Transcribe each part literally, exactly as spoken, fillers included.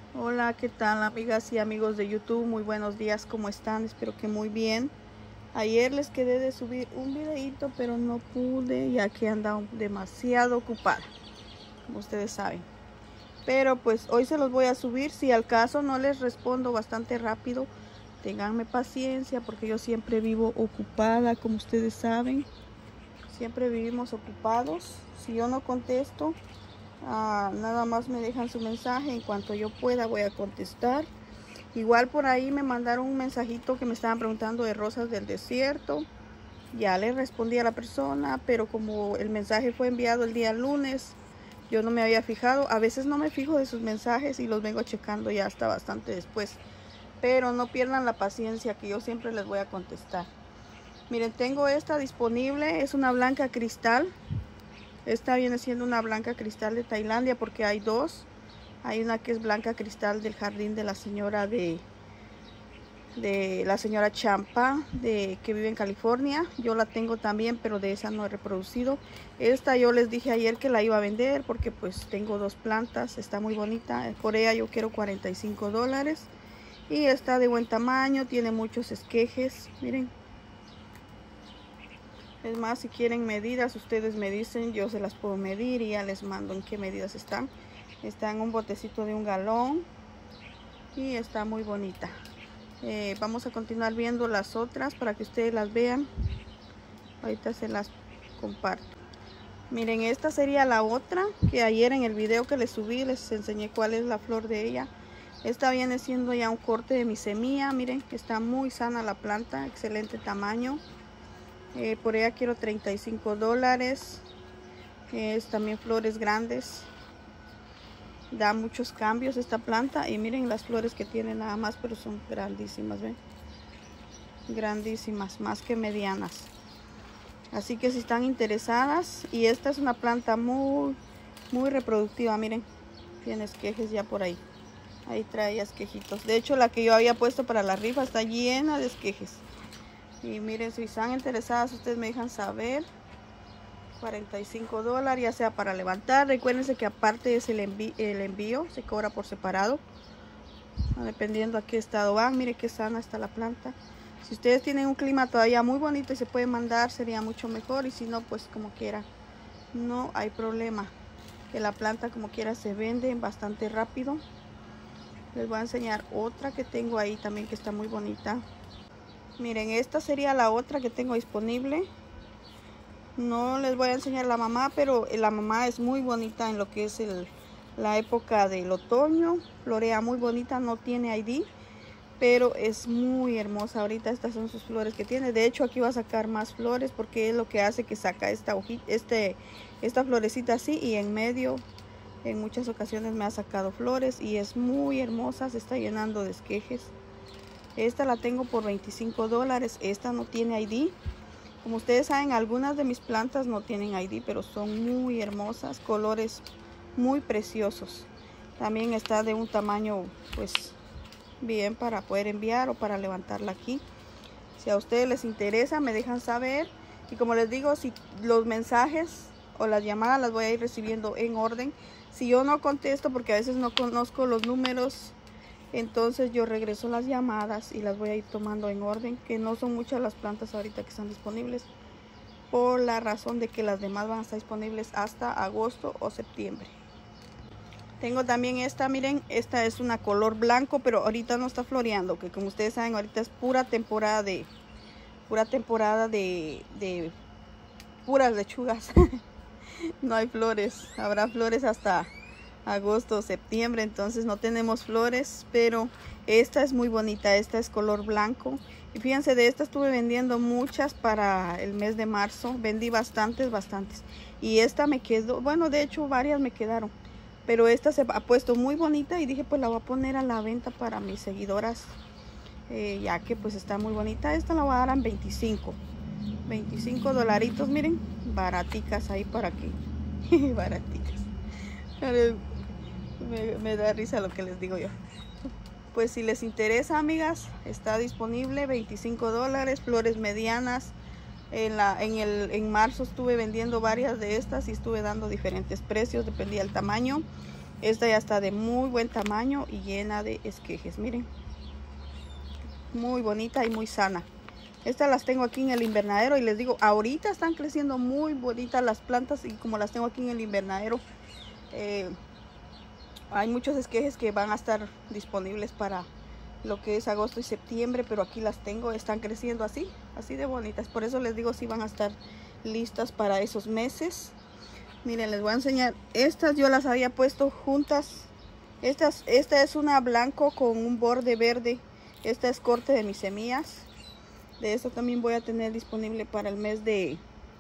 Hola, ¿qué tal amigas y amigos de YouTube? Muy buenos días, ¿cómo están? Espero que muy bien. Ayer les quedé de subir un videito, pero no pude ya que andaba demasiado ocupada, como ustedes saben. Pero pues hoy se los voy a subir. Si al caso no les respondo bastante rápido, ténganme paciencia porque yo siempre vivo ocupada, como ustedes saben. Siempre vivimos ocupados. Si yo no contesto, Ah, nada más me dejan su mensaje. En cuanto yo pueda voy a contestar. Igual por ahí me mandaron un mensajito que me estaban preguntando de rosas del desierto. Ya le respondí a la persona, pero como el mensaje fue enviado el día lunes, yo no me había fijado. A veces no me fijo de sus mensajes y los vengo checando ya hasta bastante después, pero no pierdan la paciencia que yo siempre les voy a contestar. Miren, tengo esta disponible, es una blanca cristal. Esta viene siendo una blanca cristal de Tailandia porque hay dos. Hay una que es blanca cristal del jardín de la señora de, de la señora Champa, de, que vive en California. Yo la tengo también, pero de esa no he reproducido. Esta yo les dije ayer que la iba a vender porque pues tengo dos plantas. Está muy bonita. Por ella yo quiero cuarenta y cinco dólares. Y está de buen tamaño, tiene muchos esquejes. Miren. Es más, si quieren medidas, ustedes me dicen, yo se las puedo medir y ya les mando en qué medidas están. Está en un botecito de un galón y está muy bonita. Eh, vamos a continuar viendo las otras para que ustedes las vean. Ahorita se las comparto. Miren, esta sería la otra que ayer en el video que les subí les enseñé cuál es la flor de ella. Esta viene siendo ya un corte de mi semilla. Miren, está muy sana la planta, excelente tamaño. Eh, por ella quiero treinta y cinco dólares. Es también flores grandes. Da muchos cambios esta planta. Y miren las flores que tiene nada más, pero son grandísimas, ¿ven? Grandísimas, más que medianas. Así que si están interesadas. Y esta es una planta muy, muy reproductiva. Miren, tiene esquejes ya por ahí. Ahí trae esquejitos. De hecho, la que yo había puesto para la rifa está llena de esquejes. Y miren, si están interesadas, ustedes me dejan saber. cuarenta y cinco dólares, ya sea para levantar. Recuérdense que aparte es el envío, el envío se cobra por separado, dependiendo a qué estado van. Miren qué sana está la planta. Si ustedes tienen un clima todavía muy bonito y se puede mandar, sería mucho mejor. Y si no, pues como quiera, no hay problema. Que la planta como quiera se vende bastante rápido. Les voy a enseñar otra que tengo ahí también que está muy bonita. Miren, esta sería la otra que tengo disponible. No les voy a enseñar la mamá, pero la mamá es muy bonita en lo que es el, la época del otoño. Florea muy bonita, no tiene I D, pero es muy hermosa. Ahorita estas son sus flores que tiene. De hecho, aquí va a sacar más flores porque es lo que hace que saca esta hojita, este, esta florecita así, y en medio en muchas ocasiones me ha sacado flores y es muy hermosa. Se está llenando de esquejes. Esta la tengo por veinticinco dólares. Esta no tiene I D. Como ustedes saben, algunas de mis plantas no tienen I D, pero son muy hermosas. Colores muy preciosos. También está de un tamaño pues bien para poder enviar o para levantarla aquí. Si a ustedes les interesa, me dejan saber. Y como les digo, si los mensajes o las llamadas las voy a ir recibiendo en orden. Si yo no contesto, porque a veces no conozco los números, entonces yo regreso las llamadas y las voy a ir tomando en orden, que no son muchas las plantas ahorita que están disponibles, por la razón de que las demás van a estar disponibles hasta agosto o septiembre. Tengo también esta, miren, esta es una color blanco, pero ahorita no está floreando, que como ustedes saben, ahorita es pura temporada de, pura temporada de, de puras lechugas. No hay flores, habrá flores hasta agosto o septiembre, entonces no tenemos flores, pero esta es muy bonita. Esta es color blanco y fíjense, de esta estuve vendiendo muchas para el mes de marzo. Vendí bastantes, bastantes y esta me quedó, bueno, de hecho varias me quedaron, pero esta se ha puesto muy bonita y dije pues la voy a poner a la venta para mis seguidoras, eh, ya que pues está muy bonita. Esta la voy a dar en veinticinco dolaritos. Miren, baraticas ahí para que baraticas. Me, me da risa lo que les digo yo. Pues si les interesa, amigas, está disponible veinticinco dólares, flores medianas. En, la, en, el, en marzo estuve vendiendo varias de estas y estuve dando diferentes precios, dependía del tamaño. Esta ya está de muy buen tamaño y llena de esquejes, miren. Muy bonita y muy sana. Estas las tengo aquí en el invernadero y les digo, ahorita están creciendo muy bonitas las plantas y como las tengo aquí en el invernadero, eh, hay muchos esquejes que van a estar disponibles para lo que es agosto y septiembre, pero aquí las tengo, están creciendo así, así de bonitas. Por eso les digo, si van a estar listas para esos meses. Miren, les voy a enseñar. Estas yo las había puesto juntas. Estas, esta es una blanco con un borde verde. Esta es corte de mis semillas. De esta también voy a tener disponible para el mes de,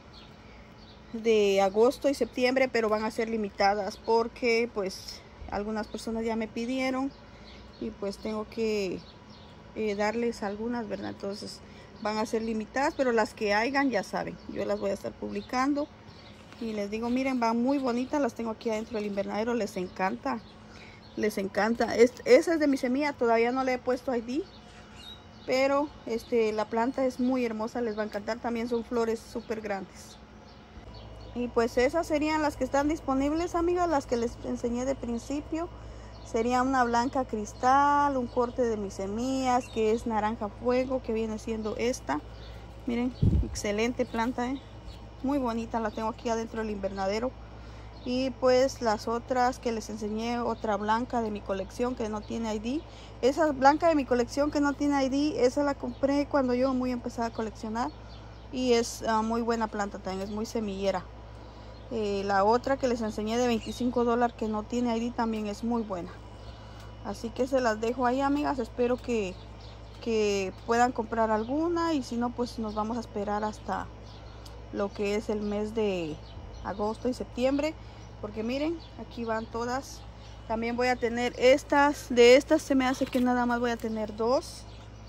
de agosto y septiembre, pero van a ser limitadas porque pues algunas personas ya me pidieron y pues tengo que eh, darles algunas, ¿verdad? Entonces van a ser limitadas, pero las que hayan ya saben, yo las voy a estar publicando. Y les digo, miren, van muy bonitas, las tengo aquí adentro del invernadero, les encanta, les encanta. Es, esa es de mi semilla, todavía no le he puesto I D, pero este, la planta es muy hermosa, les va a encantar. También son flores súper grandes. Y pues esas serían las que están disponibles, amigas, las que les enseñé de principio. Sería una blanca cristal, un corte de mis semillas, que es naranja fuego, que viene siendo esta. Miren, excelente planta, ¿eh? Muy bonita, la tengo aquí adentro del invernadero. Y pues las otras que les enseñé, otra blanca de mi colección que no tiene I D. Esa blanca de mi colección que no tiene I D, esa la compré cuando yo muy empezaba a coleccionar. Y es uh, muy buena planta también, es muy semillera. Eh, la otra que les enseñé de veinticinco dólares que no tiene I D también es muy buena. Así que se las dejo ahí, amigas. Espero que, que puedan comprar alguna. Y si no, pues nos vamos a esperar hasta lo que es el mes de agosto y septiembre, porque miren, aquí van todas. También voy a tener estas, de estas se me hace que nada más voy a tener dos.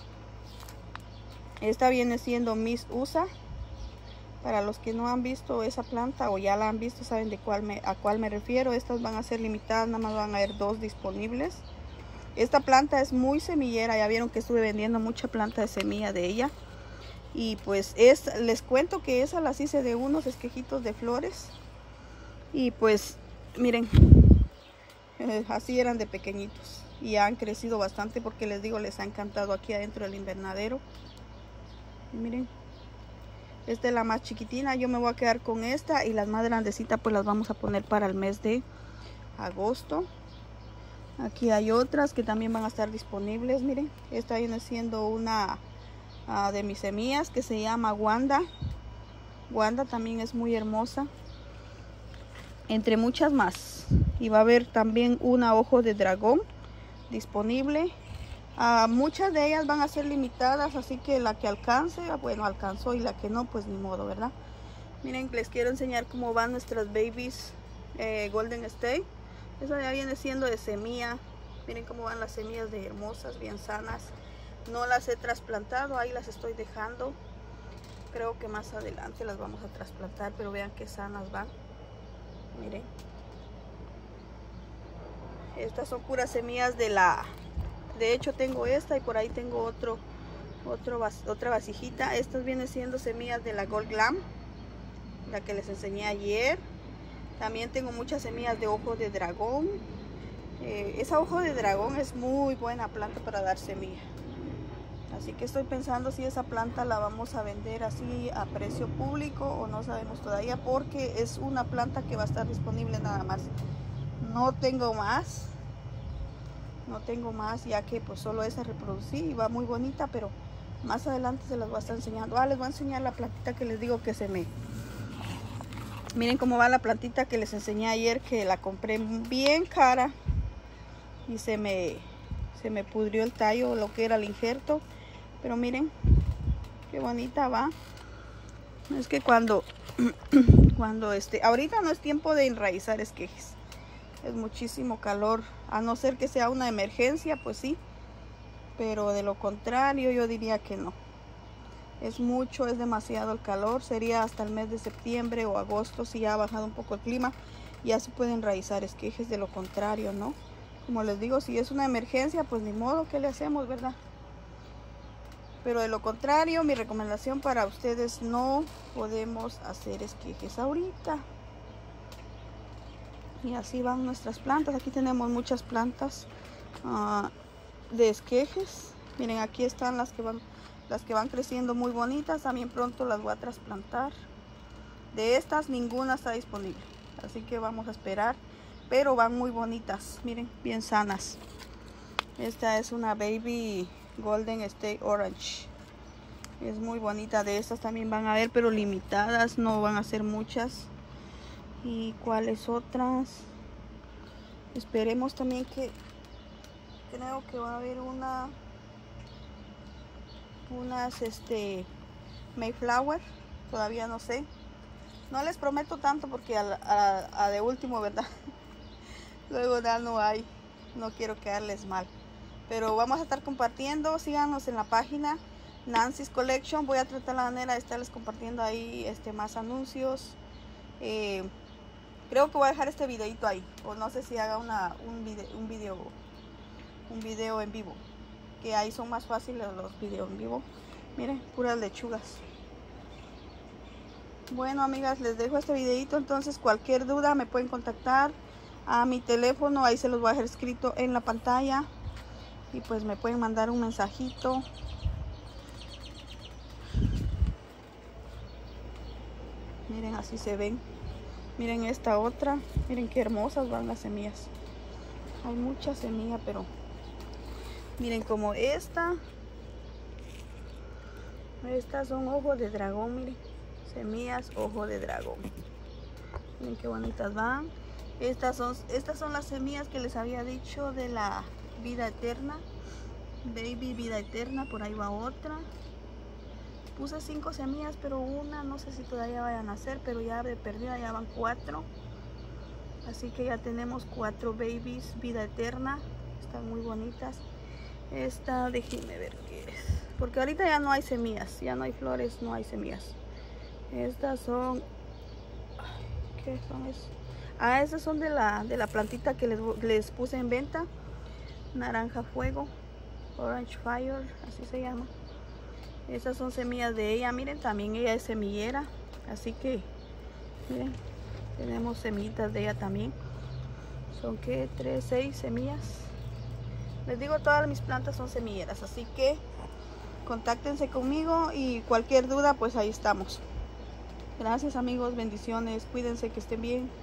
Esta viene siendo Miss U S A. Para los que no han visto esa planta o ya la han visto, saben de cuál me, a cuál me refiero. Estas van a ser limitadas, nada más van a haber dos disponibles. Esta planta es muy semillera, ya vieron que estuve vendiendo mucha planta de semilla de ella. Y pues es, les cuento que esa las hice de unos esquejitos de flores. Y pues miren, eh, así eran de pequeñitos. Y han crecido bastante porque les digo, les ha encantado aquí adentro del invernadero. Y miren, esta es la más chiquitina. Yo me voy a quedar con esta. Y las más grandecitas pues las vamos a poner para el mes de agosto. Aquí hay otras que también van a estar disponibles. Miren, esta viene siendo una... Uh, de mis semillas que se llama Wanda. Wanda también es muy hermosa, entre muchas más. Y va a haber también una ojo de dragón disponible. Uh, muchas de ellas van a ser limitadas, así que la que alcance, bueno, alcanzó, y la que no, pues ni modo, ¿verdad? Miren, les quiero enseñar cómo van nuestras babies eh, Golden State. Esa ya viene siendo de semilla. Miren cómo van las semillas de hermosas, bien sanas. No las he trasplantado, ahí las estoy dejando. Creo que más adelante las vamos a trasplantar, pero vean qué sanas van. Miren. Estas son puras semillas de la... De hecho tengo esta y por ahí tengo otro, otro vas... otra vasijita. Estas vienen siendo semillas de la Gold Glam, la que les enseñé ayer. También tengo muchas semillas de ojo de dragón. Eh, esa ojo de dragón es muy buena planta para dar semilla. Así que estoy pensando si esa planta la vamos a vender así a precio público o no sabemos todavía, porque es una planta que va a estar disponible nada más. No tengo más. No tengo más, ya que pues solo esa reproducí y va muy bonita, pero más adelante se las voy a estar enseñando. Ah, les voy a enseñar la plantita que les digo que se me... Miren cómo va la plantita que les enseñé ayer, que la compré bien cara y se me, se me pudrió el tallo, lo que era el injerto. Pero miren qué bonita va. Es que cuando cuando este ahorita no es tiempo de enraizar esquejes, es muchísimo calor, a no ser que sea una emergencia, pues sí, pero de lo contrario yo diría que no. Es mucho, es demasiado el calor. Sería hasta el mes de septiembre o agosto, si ya ha bajado un poco el clima, ya se pueden enraizar esquejes. De lo contrario no. Como les digo, si es una emergencia, pues ni modo, ¿qué le hacemos, verdad? Pero de lo contrario, mi recomendación para ustedes, no podemos hacer esquejes ahorita. Y así van nuestras plantas. Aquí tenemos muchas plantas uh, de esquejes. Miren, aquí están las que van las que van creciendo muy bonitas. También pronto las voy a trasplantar. De estas ninguna está disponible, así que vamos a esperar, pero van muy bonitas. Miren, bien sanas. Esta es una Baby Golden State Orange. Es muy bonita. De estas también van a ver, pero limitadas, no van a ser muchas. ¿Y cuáles otras? Esperemos también que... Creo que va a haber una... Unas, este... Mayflower. Todavía no sé. No les prometo tanto porque a, a, a de último, ¿verdad? Luego ya no hay. No quiero quedarles mal. Pero vamos a estar compartiendo. Síganos en la página Nancy's Collection. Voy a tratar la manera de estarles compartiendo ahí este, más anuncios. Eh, creo que voy a dejar este videito ahí. O no sé si haga una, un, video, un, video, un video en vivo. Que ahí son más fáciles los videos en vivo. Miren, puras lechugas. Bueno, amigas, les dejo este videito. Entonces cualquier duda me pueden contactar a mi teléfono. Ahí se los voy a dejar escrito en la pantalla. Y pues me pueden mandar un mensajito. Miren, así se ven. Miren esta otra. Miren qué hermosas van las semillas. Hay mucha semilla, pero miren como esta. Estas son ojos de dragón, miren. Semillas ojo de dragón. Miren qué bonitas van. Estas son, estas son las semillas que les había dicho de la vida eterna. Baby vida eterna. Por ahí va otra. Puse cinco semillas, pero una no sé si todavía vayan a nacer, pero ya de perdida ya van cuatro. Así que ya tenemos cuatro babies vida eterna. Están muy bonitas. Esta, déjenme ver qué es. Porque ahorita ya no hay semillas. Ya no hay flores, no hay semillas. Estas son... ¿Qué son eso? Ah, estas son de la, de la plantita que les, les puse en venta. Naranja fuego. Orange fire, así se llama. Estas son semillas de ella. Miren, también ella es semillera. Así que, miren, tenemos semillitas de ella también. Son que tres, seis semillas. Les digo, todas mis plantas son semilleras. Así que contáctense conmigo y cualquier duda, pues ahí estamos. Gracias amigos, bendiciones, cuídense, que estén bien.